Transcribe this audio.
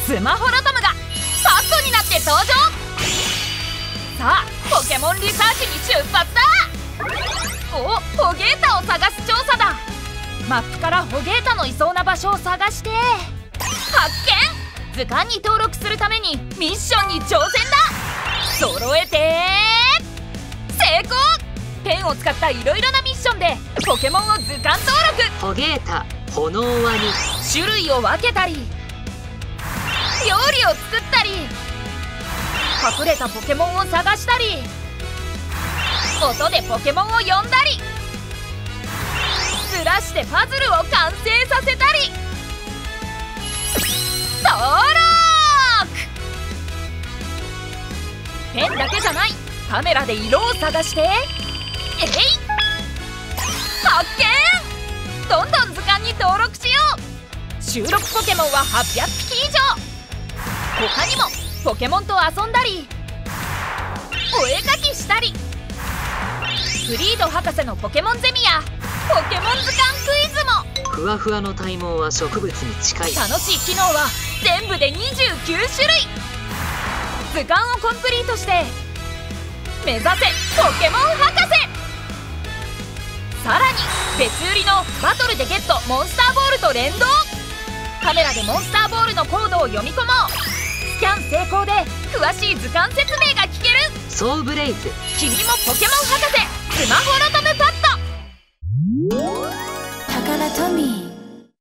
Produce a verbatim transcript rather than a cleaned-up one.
スマホロトムがパッドになって登場。さあポケモンリサーチに出発だ。お、ホゲータを探す調査だ。マップからホゲータのいそうな場所を探して発見。図鑑に登録するためにミッションに挑戦だ。揃えて成功。ペンを使ったいろいろなミッションでポケモンを図鑑登録。 ホゲータ、炎ワニ。 種類を分けたり料理を作ったり隠れたポケモンを探したり音でポケモンを呼んだりずらしてパズルを完成させたり。登録。ペンだけじゃない、カメラで色を探してえい発見。どんどん図鑑に登録しよう。収録ポケモンははっぴゃくぴき以上。他にもポケモンと遊んだりお絵描きしたりフリード博士のポケモンゼミやポケモン図鑑クイズも。 ふわふわの体毛は植物に近い。 楽しい機能は全部でにじゅうきゅうしゅるい。図鑑をコンプリートして目指せポケモン博士。さらに別売りのバトルでゲットモンスターボールと連動。カメラでモンスターボールのコードを読み込もう。スキャン成功で詳しい図鑑説明が聞ける。 ソウブレイズ。 君もポケモン博士スマホロトムパッド